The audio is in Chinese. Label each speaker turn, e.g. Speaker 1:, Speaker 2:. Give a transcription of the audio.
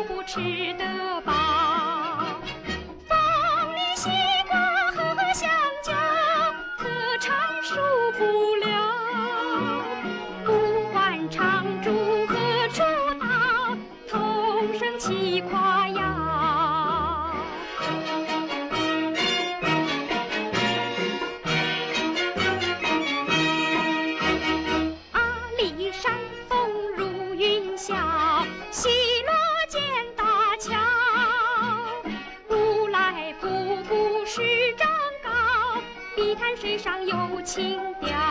Speaker 1: 不吃得饱。凤梨、西瓜和香蕉，特产数不了。不管长竹和竹刀，同声齐夸耀。阿里山风如云霄，西罗建大桥，如来瀑布是丈高，碧潭水上有情调。